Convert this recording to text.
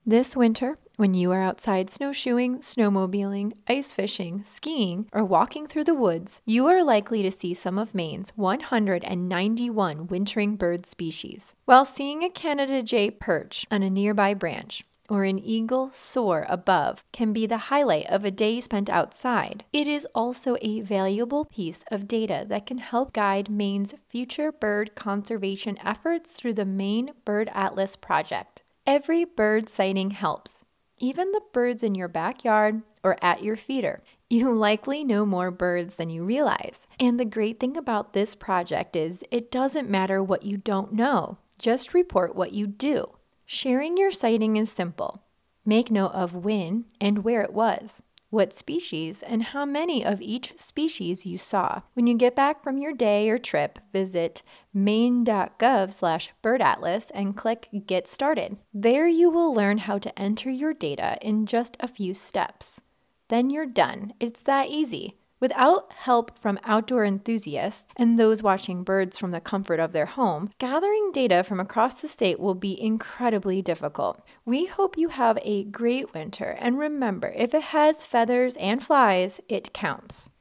This winter, when you are outside snowshoeing, snowmobiling, ice fishing, skiing, or walking through the woods, you are likely to see some of Maine's 191 wintering bird species. While seeing a Canada jay perch on a nearby branch, or an eagle soar above can be the highlight of a day spent outside, it is also a valuable piece of data that can help guide Maine's future bird conservation efforts through the Maine Bird Atlas project. Every bird sighting helps, even the birds in your backyard or at your feeder. You likely know more birds than you realize. And the great thing about this project is it doesn't matter what you don't know, just report what you do. Sharing your sighting is simple. Make note of when and where it was, what species, and how many of each species you saw. When you get back from your day or trip, visit maine.gov/birdatlas and click Get Started. There you will learn how to enter your data in just a few steps. Then you're done. It's that easy. Without help from outdoor enthusiasts and those watching birds from the comfort of their home, gathering data from across the state will be incredibly difficult. We hope you have a great winter, and remember, if it has feathers and flies, it counts.